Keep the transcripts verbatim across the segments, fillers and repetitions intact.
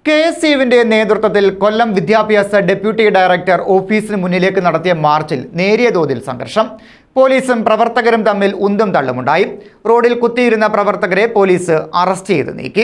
K S യുവിന്റെ നേതൃത്വത്തിൽ കൊല്ലം വിദ്യാഭ്യാസ deputy director ഓഫീസിന് മുന്നിലേക്ക് നടത്തിയ മാർച്ചിൽ നേരിയ തോതിൽ സംഘർഷം. പോലീസും പ്രവർത്തകരും തമ്മിൽ ഉന്തും തള്ളുമുണ്ടായി. റോഡിൽ കുത്തിയിരുന്ന പ്രവർത്തകരെ പോലീസ് അറസ്റ്റ് ചെയ്ത് നീക്കി.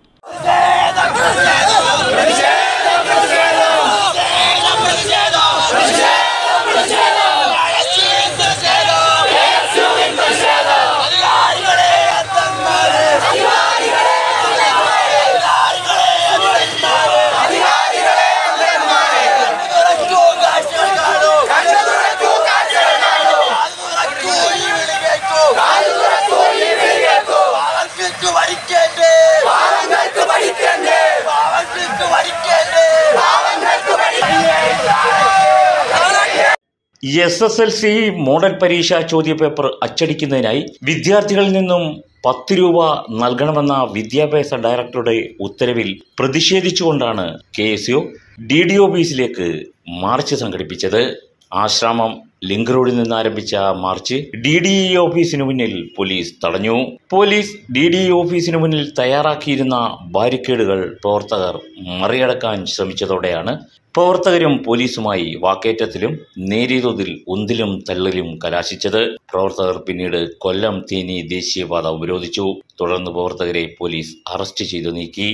S S L C model പരീക്ഷാ ചോദ്യപേപ്പർ അച്ചടിക്കുന്നതിനായി വിദ്യാർത്ഥികളിൽ നിന്നും പത്ത് രൂപ നൽകണമെന്ന വിദ്യാഭ്യാസ ഡയറക്ടറുടെ ഉത്തരവിൽ പ്രതിഷേധിച്ചുകൊണ്ടാണ് K S U D D ഓഫീസിലേക്ക് മാർച്ച് സംഘടിപ്പിച്ചത്. ആശ്രാമം ലിങ്ക് റോഡിൽ നിന്ന് ആരംഭിച്ച മാർച്ച് ഡി ഡി ഇ ഓഫീസിനു മുന്നിൽ പോലീസ് തടഞ്ഞു. പോലീസ് ഡി ഡി ഇ ഓഫീസിനു മുന്നിൽ തയ്യാറാക്കിയിരുന്ന ബാരിക്കേഡുകൾ പ്രവർത്തകർ മറികടക്കാൻ ശ്രമിച്ചതോടെയാണ് പ്രവർത്തകരും പോലീസുമായി വാക്കേറ്റത്തിലും നേരിയ തോതിൽ ഉന്തിലും തള്ളിലും കലാശിച്ചത്. പ്രവർത്തകർ പിന്നീട് കൊല്ലം തേനി ദേശീയപാത ഉപരോധിച്ചു. തുടർന്ന് പ്രവർത്തകരെ പോലീസ് അറസ്റ്റ് ചെയ്തു നീക്കി.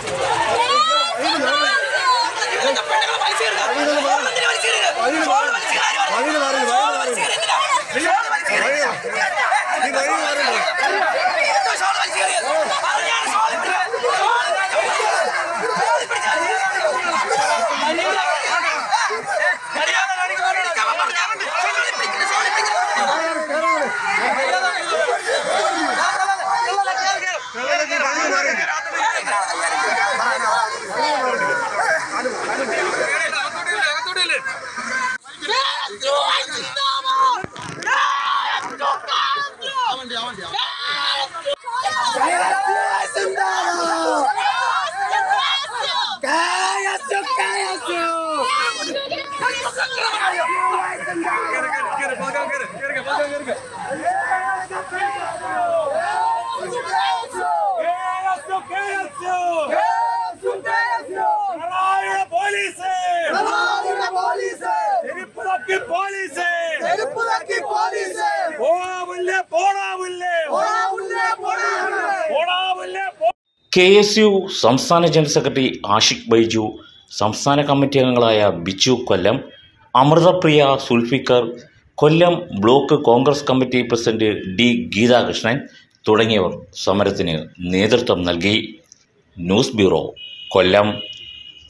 കെ എസ് യു സംസ്ഥാന ജനറൽ സെക്രട്ടറി ആഷിഖ് ബൈജു, സംസ്ഥാന കമ്മിറ്റി അംഗങ്ങളായ Bichu Kollam, Amruthapriya Sulfikar, Kollam block Congress committee president D Geethakrishnan തുടങ്ങിയവർ സമരത്തിന് നേതൃത്വം നൽകി. ന്യൂസ് ബ്യൂറോ, കൊല്ലം.